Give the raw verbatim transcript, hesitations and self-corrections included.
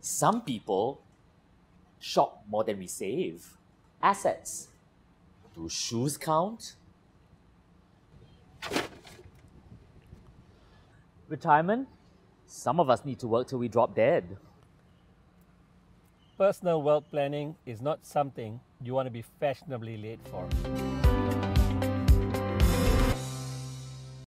Some people shop more than we save. Assets. Do shoes count? Retirement? Some of us need to work till we drop dead. Personal wealth planning is not something you want to be fashionably late for.